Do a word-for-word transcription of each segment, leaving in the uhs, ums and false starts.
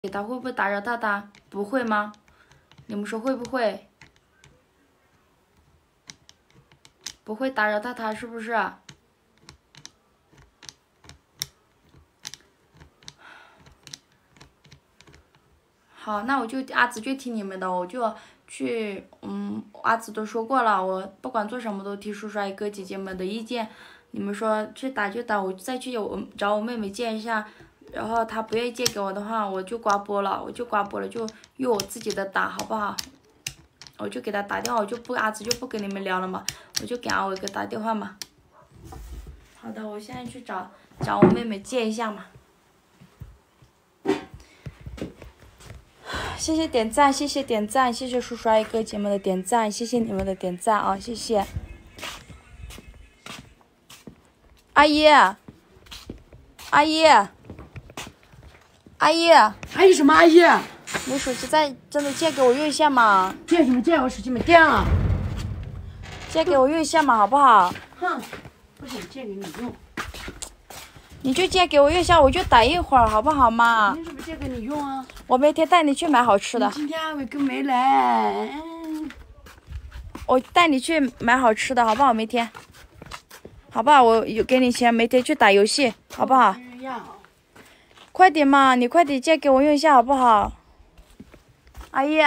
给他会不会打扰到他？不会吗？你们说会不会？不会打扰到他是不是？好，那我就阿紫就听你们的，我就去，嗯，阿紫都说过了，我不管做什么都听叔叔阿姨哥姐姐们的意见。你们说去打就打，我再去我找我妹妹借一下。然后他不愿意借给我的话，我就刮播了，我就刮播了，就用我自己的打，好不好？我就给他打电话，我就不阿紫就不跟你们聊了嘛，我就给阿伟哥打电话嘛。好的，我现在去找找我妹妹借一下嘛。谢谢点赞，谢谢点赞，谢谢叔叔阿姨哥姐们的点赞，谢谢你们的点赞啊，谢谢。阿姨，阿姨。阿姨， 阿姨什么阿姨？ 你手机在真的借给我用一下嘛？ 借什么借？我手机没电了。 借给我用一下嘛，好不好？ 哼，不想借给你用。 你就借给我用一下，我就打一会儿，好不好嘛？ 凭什么借给你用啊？ 我明天带你去买好吃的。 今天阿伟哥没来。 我带你去买好吃的，好不好？明天，好不好？我有给你钱，明天去打游戏，好不好？快点嘛，你快点借给我用一下好不好？阿姨，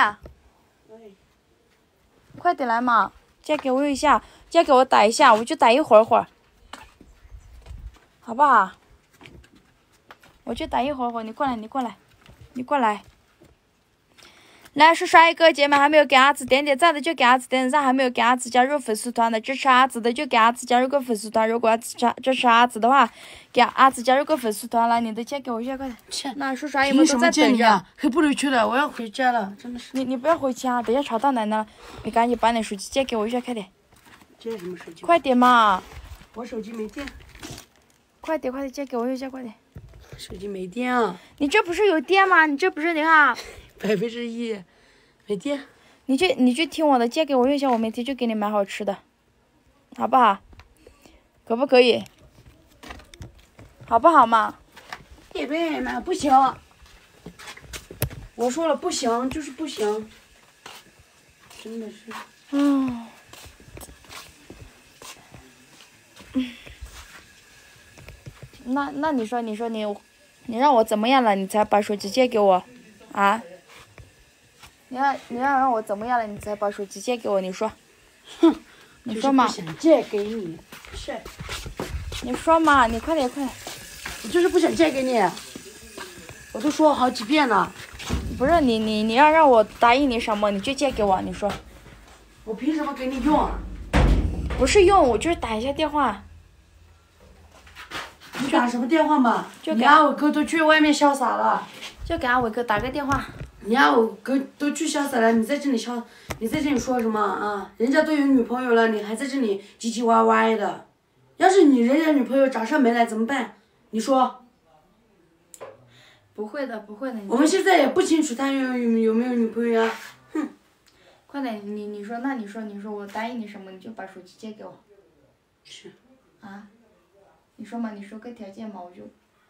快点来嘛，借给我用一下，借给我打一下，我就打一会儿会儿，好不好？我就打一会儿会儿，你过来，你过来，你过来。来，叔叔阿姨哥姐妹还没有给阿紫点点赞的就给阿紫点点赞，还没有给阿紫加入粉丝团的支持阿紫的就给阿紫加入个粉丝团。如果要支支持阿紫的话，给阿紫加入个粉丝团来，你的钱给我一下，快点。那叔叔阿姨们都在等着。 回不回去了，我要回家了，真的是。 你你不要回去啊，等下吵到奶奶了。你赶紧把你手机借给我一下，快点。 借什么手机？ 快点嘛！ 我手机没电。 快点快点借给我用一下，快点。 手机没电啊！ 你这不是有电吗？你这不是你看。 百分之一，没电。 你就你就听我的，借给我用一下，我明天就给你买好吃的，好不好？可不可以？好不好嘛？ 别别嘛，不行。我说了不行，就是不行。真的是。 嗯。嗯。那那你说你说你，你让我怎么样了？你才把手机借给我，啊？你要你要让我怎么样了？你才把手机借给我？你说， 哼， 你说嘛？ 就是不想借给你，是。 你说嘛？你快点快点。 我就是不想借给你，我都说好几遍了。 不是你你你要让我答应你什么？你就借给我，你说。 我凭什么给你用啊？ 不是用，我就是打一下电话。 你打什么电话嘛？ 就你阿伟哥都去外面潇洒了。 就给阿伟哥打个电话。 你阿伟哥都去潇洒了，你在这里潇，你在这里说什么啊？人家都有女朋友了，你还在这里唧唧歪歪的。要是你人家女朋友找上门来怎么办？你说。 不会的，不会的。 我们现在也不清楚他有有有没有女朋友啊。哼。 快点，你你说，那你说你说我答应你什么，你就把手机借给我。 是。 啊。你说嘛，你说个条件嘛，我就。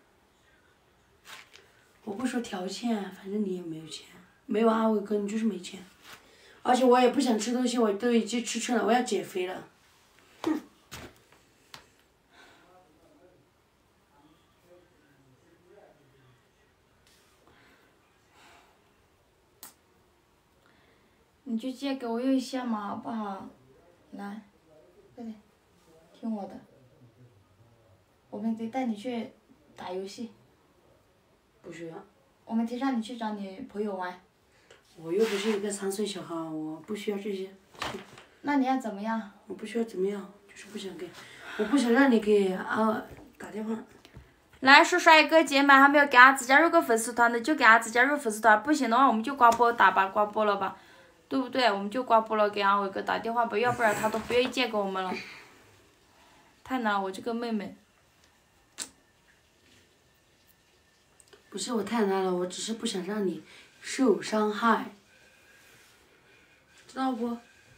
我不说条件，反正你也没有钱，没有阿伟哥你就是没钱，而且我也不想吃东西，我都已经吃撑了，我要减肥了。哼。 你就借给我用一下嘛，好不好？来，快点，听我的。我明天带你去打游戏。 不需要。 我明天让你去找你朋友玩。 我又不是一个三岁小孩，我不需要这些。 那你要怎么样？ 我不需要怎么样，就是不想给，我不想让你给阿打电话。 来，叔叔阿姨哥姐妹还没有给阿紫加入个粉丝团的，就给阿紫加入粉丝团。不行的话，我们就刮播打吧，刮播了吧，对不对？我们就刮播了，给阿伟哥打电话吧，要不然他都不愿意借给我们了。太难了，我这个妹妹。 不是我太难了，我只是不想让你受伤害，知道不？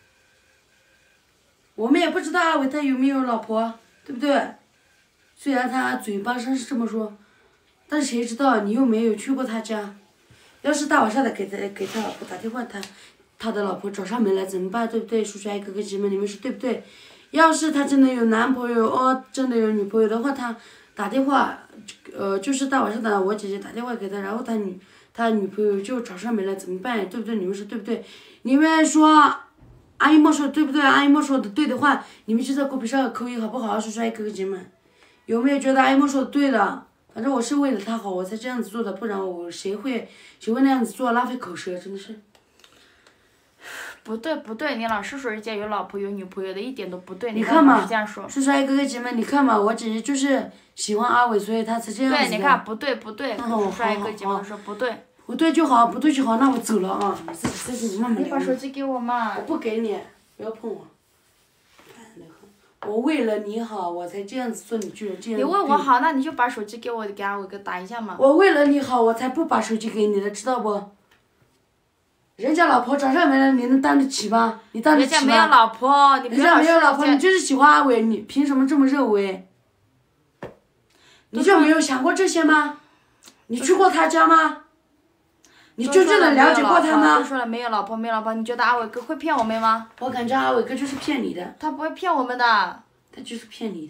我们也不知道阿伟他有没有老婆，对不对？虽然他嘴巴上是这么说，但是谁知道你又没有去过他家， 要是大晚上的给他给他老婆打电话，他他的老婆找上门来怎么办？对不对？叔叔爱哥哥姐妹，你们说对不对？要是他真的有男朋友哦，真的有女朋友的话，他打电话，呃，就是大晚上的我姐姐打电话给他，然后他女他女朋友就找上门来怎么办？对不对？你们说对不对？你们说。阿姨莫说对不对？阿姨莫说的对的话，你们就在公屏上扣一好不好？叔叔爱哥哥姐妹，有没有觉得阿姨莫说的对的？反正我是为了他好，我才这样子做的，不然我谁会谁会那样子做？浪费口舌，真的是。 不对不对，你老是说人家有老婆有女朋友的，一点都不对。 你看嘛， 这样说。 叔叔爱哥哥姐妹，你看嘛，我姐姐就是喜欢阿伟，所以她才这样子的。 对，你看不对不对，叔叔爱哥哥姐妹说不对。 不对就好，不对就好，那我走了啊！你自己自己慢慢聊。 你把手机给我嘛。 我不给你，不要碰我。我为了你好，我才这样子做，你居然这样。 你为我好，那你就把手机给我，给阿伟哥打一下嘛。 我为了你好，我才不把手机给你的，知道不？人家老婆找上门了，你能当得起吗？你当得起吗？ 人家没有老婆，你不要人家没有老婆，你就是喜欢阿伟，你凭什么这么认为？你就没有想过这些吗？你去过他家吗？你真正的了解过他吗？ 都说了没有老婆，没有老婆，你觉得阿伟哥会骗我们吗？ 我感觉阿伟哥就是骗你的。 他不会骗我们的。 他就是骗你的。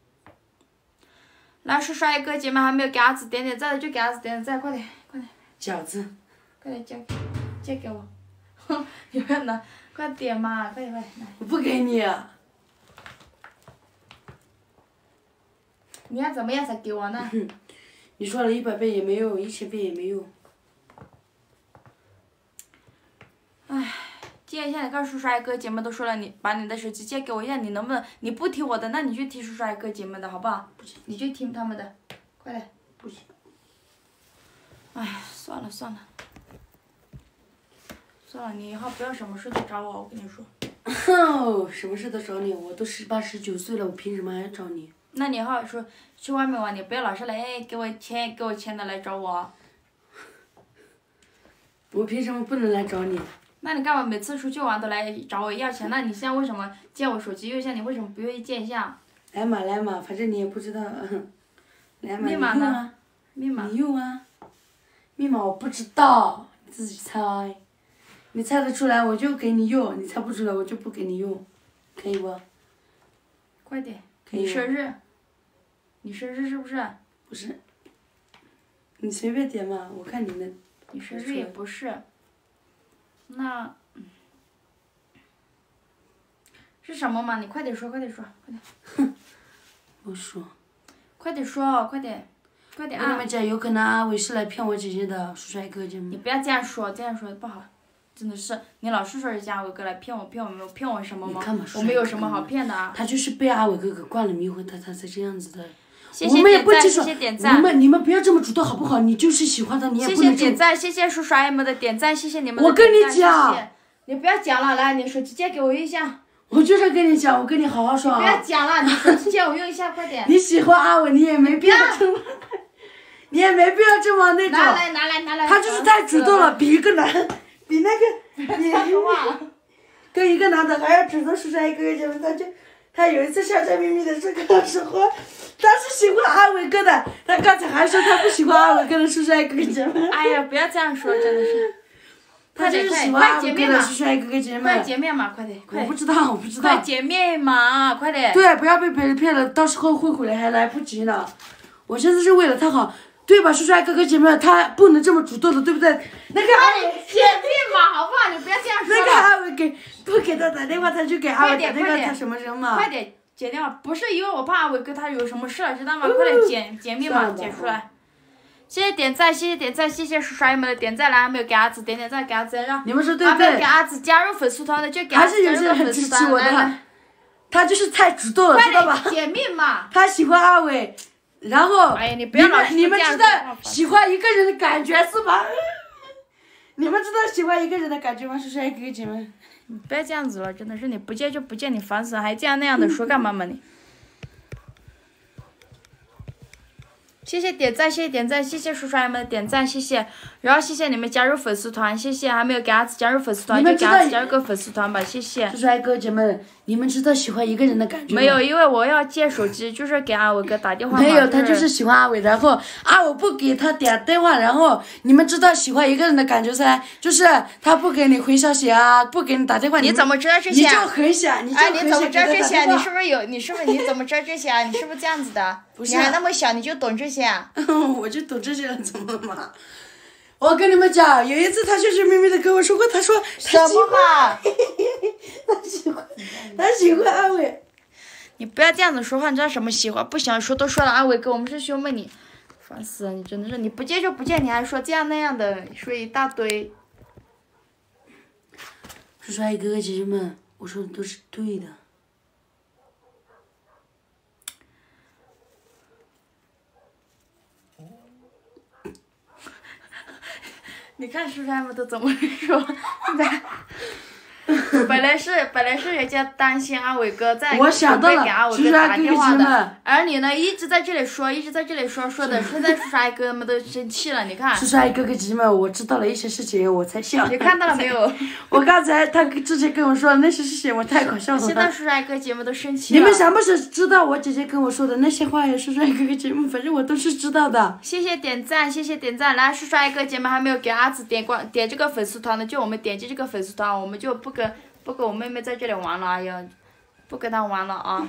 来，叔叔爱哥姐妹还没有给阿子点点赞的，就给阿子点点赞，快点，快点。 饺子。 快点借，借给我。哼，有没有拿？快点嘛，快点快点。 我不给你。 你要怎么样才给我呢？ 你说了一百倍也没有，一千倍也没有。 唉，借一下，你看叔叔爱哥姐妹都说了，你把你的手机借给我一下，你能不能？你不听我的，那你就听叔叔爱哥姐妹的，好不好？ 不行。 你就听他们的，快点。 不行。 唉，算了算了。算了，你以后不要什么事都找我，我跟你说。 哼，什么事都找你，我都十八十九岁了，我凭什么还要找你？ 那你以后说去外面玩，你不要老是来哎给我钱给我钱的来找我。 我凭什么不能来找你？ 那你干嘛每次出去玩都来找我要钱？那你现在为什么借我手机用一下？你为什么不愿意借一下？ 来嘛来嘛，反正你也不知道。来嘛， 密码呢？密码。 你用啊。密码我不知道，你自己猜。你猜得出来我就给你用，你猜不出来我就不给你用，可以不？ 快点。你生日？你生日是不是？ 不是。你随便点嘛，我看你的。 你生日也不是。那，嗯，是什么嘛？你快点说，快点说，快点。 哼，不说。 快点说，快点，快点啊！ 我跟你们讲，有可能阿伟是来骗我姐姐的，叔叔爱哥姐妹。 你不要这样说，这样说不好，真的是，你老是说人家阿伟哥来骗我，骗我没有骗我什么吗？我没有什么好骗的啊。 他就是被阿伟哥给灌了迷魂，他他才这样子的。 谢谢点赞，谢谢点赞。 你们你们不要这么主动好不好？你就是喜欢他，你也不能。 谢谢点赞，谢谢叔叔阿姨们的点赞，谢谢你们的点赞。 我跟你讲， 谢谢你不要讲了，来，你手机借给我用一下。 我就是跟你讲，我跟你好好说啊。 不要讲了，你手机借我用一下，快点。 你喜欢阿伟，你也没必要这么，你也没必要这么那种。 拿来拿来拿来。 他就是太主动了，比一个男，比那个，比跟一个男的还要主动说出来一个姐妹，他就。他有一次悄悄咪咪的说跟我说话，他是喜欢阿伟哥的，他刚才还说他不喜欢阿伟哥的叔叔爱哥哥姐妹。 哎呀，不要这样说，真的是。 他就是喜欢阿伟哥的叔叔爱哥哥姐妹。 快见面嘛，快点，快点。 我不知道，我不知道。 快见面嘛，快点。 对，不要被别人骗了，到时候后悔了还来不及呢。我现在是为了他好，对吧，叔叔爱哥哥姐妹，他不能这么主动的，对不对？那个阿伟见面嘛，好不好？你不要这样说。 那个阿伟给不给他打电话，他就给阿伟打电话，他什么人嘛？ 快点接电话，不是因为我怕阿伟哥他有什么事，知道吗？快点解解密码，解出来。谢谢点赞，谢谢点赞，谢谢叔叔阿姨们的点赞，来还没有给阿子点点赞，给阿子让。 你们说对不对？还没有给阿子加入粉丝团的就给阿子加入粉丝团。 来来。他就是太主动了，知道吧？ 解密码。 他喜欢阿伟，然后。 哎呀，你不要老是你们知道喜欢一个人的感觉是吗？你们知道喜欢一个人的感觉吗？叔叔爱哥哥姐妹。 你不要这样子了，真的是你不见就不见，你烦死了，还这样那样的说干嘛嘛你？ 谢谢点赞，谢谢点赞，谢谢叔叔阿姨们的点赞，谢谢。然后谢谢你们加入粉丝团，谢谢。还没有给阿紫加入粉丝团，就给阿紫加入个粉丝团吧，谢谢。 叔叔阿姨哥姐们，你们知道喜欢一个人的感觉吗？ 没有，因为我要借手机，就是给阿伟哥打电话。 没有，他就是喜欢阿伟，然后阿伟不给他点电话，然后你们知道喜欢一个人的感觉噻，就是他不给你回消息啊，不给你打电话。 你怎么知道这些？ 你就很想，你就很想。 哎，你怎么知道这些？你是不是有？你是不是你怎么知道这些啊？你是不是这样子的？ 不是。 你还那么小，你就懂这些啊？ 我就懂这些了，怎么嘛？我跟你们讲，有一次他就是秘密的跟我说过，他说什么嘛？ 他喜欢，他喜欢阿伟。 你不要这样子说话，你知道什么喜欢不喜欢说都说了，阿伟哥，我们是兄妹，你烦死了，你真的是，你不见就不见，你还说这样那样的，说一大堆。 叔叔阿姨哥哥姐姐们，我说的都是对的。 你看叔叔他们都怎么说？本来是本来是人家担心阿伟哥在准备给阿伟哥打电话的，而你呢一直在这里说，一直在这里说说的，现在叔叔阿姨哥们都生气了，你看。 叔叔阿姨哥哥姐姐们，我知道了一些事情，我才笑。 你看到了没有？ 我刚才他之前跟我说的那些事情，我太搞笑了。 现在叔叔阿姨哥姐们都生气了。 你们想不想知道我姐姐跟我说的那些话呀？叔叔阿姨哥哥姐们，反正我都是知道的。 谢谢点赞，谢谢点赞。来，叔叔阿姨哥姐们还没有给阿紫点关点这个粉丝团的，就我们点击这个粉丝团，我们就不跟。不跟我妹妹在这里玩了，哎呀，不跟她玩了啊！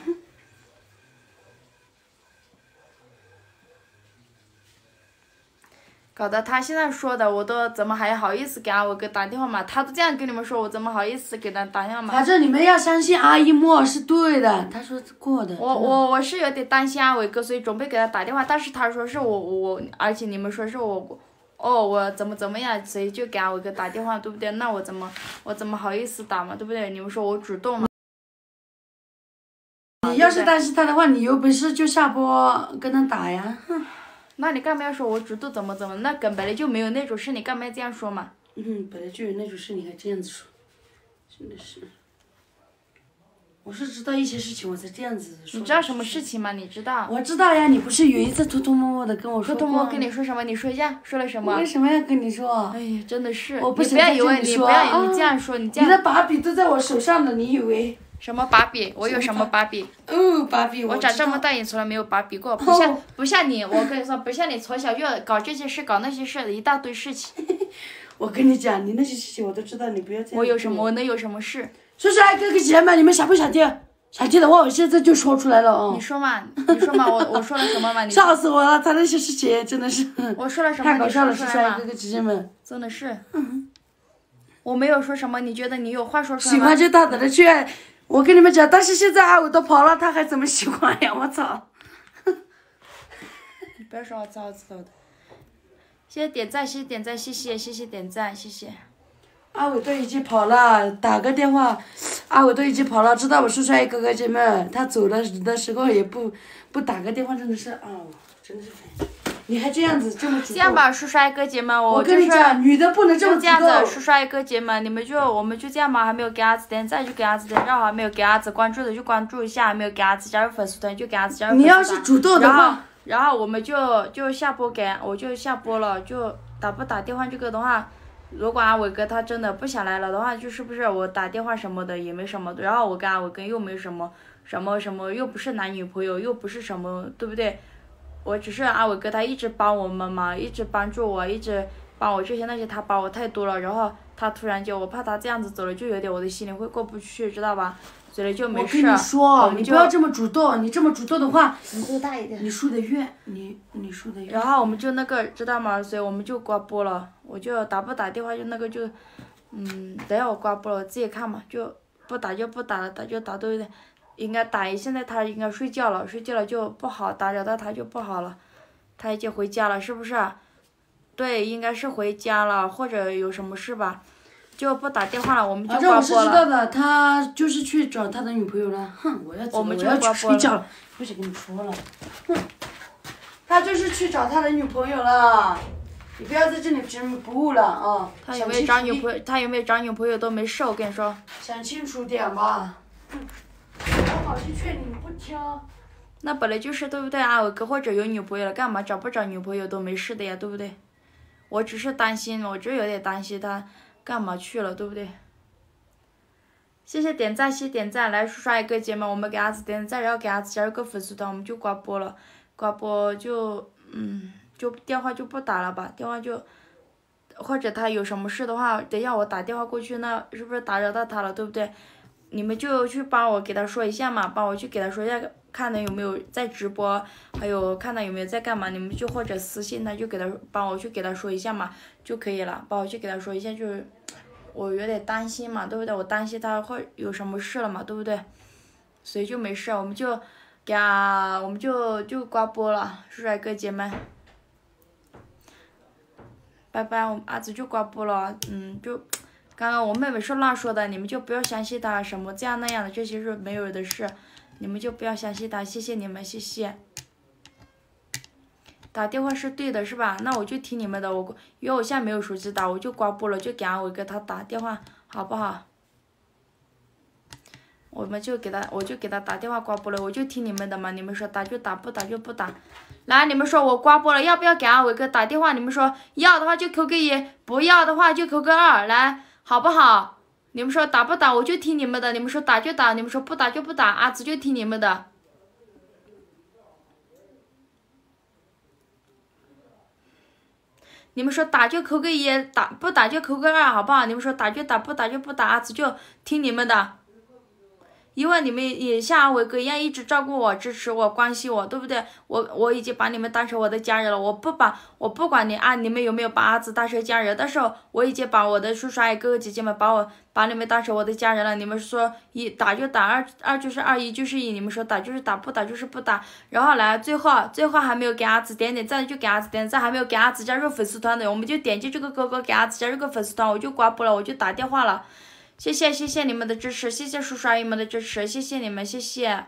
搞得她现在说的，我都怎么还好意思给阿伟哥打电话嘛？她都这样跟你们说，我怎么好意思给他打电话嘛？ 反正你们要相信阿姨莫是对的，她说过的。 我我我是有点担心阿伟哥，所以准备给他打电话，但是他说是我我，而且你们说是我。哦，我怎么怎么样，所以就给阿伟哥打电话，对不对？那我怎么我怎么好意思打嘛，对不对？你们说我主动了。 你要是担心他的话，你有本事就下播跟他打呀。哼。 那你干嘛要说我主动怎么怎么？那根本来就没有那种事，你干嘛要这样说嘛？ 嗯，本来就有那种事，你还这样子说，真的是。我是知道一些事情，我才这样子说。 你知道什么事情吗？你知道？ 我知道呀，你不是有一次偷偷摸摸的跟我说偷偷摸跟你说什么？你说一下，说了什么？ 为什么要跟你说？ 哎呀，真的是。 我不你不要以为你不要你这样说，你这样。 你的把柄都在我手上呢，你以为？ 什么把柄？我有什么把柄？ 哦，把柄。 我长这么大也从来没有把柄过，不像不像你，我跟你说，不像你从小就搞这些事，搞那些事，一大堆事情。 我跟你讲，你那些事情我都知道，你不要这样。 我有什么？我能有什么事？ 叔叔阿姨哥哥姐姐们，你们想不想听？想听的话，我现在就说出来了哦。 你说嘛，你说嘛，我我说了什么嘛？你笑死我了，他那些事情真的是。 我说了什么？ 太搞笑了， 叔叔阿姨哥哥姐姐们。 真的是。我没有说什么，你觉得你有话说出来吗？ 喜欢就大胆的去，我跟你们讲，但是现在阿伟都跑了，他还怎么喜欢呀？我操！ 你不要说我早知道的。谢谢点赞，谢谢点赞，谢谢谢谢点赞，谢谢。 阿伟都已经跑了，打个电话，阿伟都已经跑了，知道我叔叔阿姨哥哥姐们，他走了的时候也不不打个电话，真的是啊，真的是烦。你还这样子这么主动。 这样吧，叔叔阿姨哥姐们，我我跟你讲，女的不能这么主动。 就这样子，叔叔阿姨哥姐们，你们就我们就这样吧，还没有给阿紫点赞就给阿紫点赞，还没有给阿紫关注的就关注一下，还没有给阿紫加入粉丝团就给阿紫加入粉丝团。 你要是主动的话， 然后然后我们就就下播给我就下播了，就打不打电话这个的话。如果阿伟哥他真的不想来了的话，就是不是我打电话什么的也没什么，然后我跟阿伟哥又没什么什么什么，又不是男女朋友，又不是什么，对不对？我只是阿伟哥他一直帮我们嘛，一直帮助我，一直帮我这些那些，他帮我太多了，然后他突然就我怕他这样子走了，就有点我的心里会过不去，知道吧？所以就没事。 我跟你说，你不要这么主动，你这么主动的话， 你多大一点？ 你输的越，你你输的越。 然后我们就那个知道吗？所以我们就挂播了，我就打不打电话就那个就，嗯，等下我挂播了，我自己看嘛，就不打就不打了，打就打都有点，应该打。现在他应该睡觉了，睡觉了就不好，打扰到他就不好了，他已经回家了，是不是？对，应该是回家了，或者有什么事吧。就不打电话了，我们就挂播了。 反正我是知道的，他就是去找他的女朋友了。哼，我要走了，我要去睡觉了。不想跟你说了。哼，他就是去找他的女朋友了。你不要在这里执迷不悟了啊！ 他有没有找女朋友？他有没有找女朋友都没事，我跟你说。 想清楚点吧。哼，我好去劝你，你不听。 那本来就是对不对？阿伟哥或者有女朋友了，干嘛找不找女朋友都没事的呀，对不对？我只是担心，我就有点担心他干嘛去了，对不对？谢谢点赞，谢谢点赞，来刷一个姐妹，我们给阿紫点赞，然后给阿紫加入个粉丝团，我们就挂播了，挂播就嗯，就电话就不打了吧，电话就或者他有什么事的话，等一下我打电话过去，那是不是打扰到他了，对不对？你们就去帮我给他说一下嘛，帮我去给他说一下，看他有没有在直播，还有看他有没有在干嘛，你们就或者私信他，就给他帮我去给他说一下嘛，就可以了，帮我去给他说一下，就是我有点担心嘛，对不对？我担心他会有什么事了嘛，对不对？所以就没事，我们就给他，我们就就挂播了，帅哥姐们，拜拜，我们阿紫就挂播了，嗯，就。刚刚我妹妹是乱说的，你们就不要相信她什么这样那样的，这些是没有的事，你们就不要相信她，谢谢你们，谢谢。打电话是对的，是吧？那我就听你们的，我因为我现在没有手机打，我就挂播了，就给俺伟给他打电话，好不好？我们就给他，我就给他打电话挂播了，我就听你们的嘛，你们说打就打，不打就不打。来，你们说我挂播了，要不要给俺伟哥打电话？你们说要的话就扣个一，不要的话就扣个二，来。好不好？你们说打不打，我就听你们的。你们说打就打，你们说不打就不打，阿紫就听你们的。你们说打就扣个一，打不打就扣个二，好不好？你们说打就打，不打就不打，阿紫就听你们的。因为你们也像阿伟哥一样一直照顾我、支持我、关心我，对不对？我我已经把你们当成我的家人了，我不把我不管你啊，你们有没有把阿紫当成家人，但是我已经把我的叔叔阿姨哥哥姐姐们把我把你们当成我的家人了。你们说一打就打，二二就是二，一就是一，你们说打就是打，不打就是不打。然后来最后最后还没有给阿紫点点赞就给阿紫点赞，还没有给阿紫加入粉丝团的，我们就点击这个哥哥给阿紫加入个粉丝团，我就挂播了，我就打电话了。谢谢谢谢你们的支持，谢谢叔叔阿姨们的支持，谢谢你们，谢谢。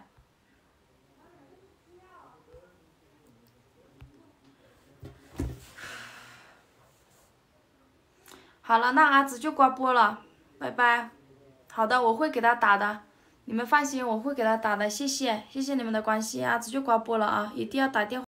好了，那阿紫就挂播了，拜拜。好的，我会给他打的，你们放心，我会给他打的，谢谢谢谢你们的关心，阿紫就挂播了啊，一定要打电话。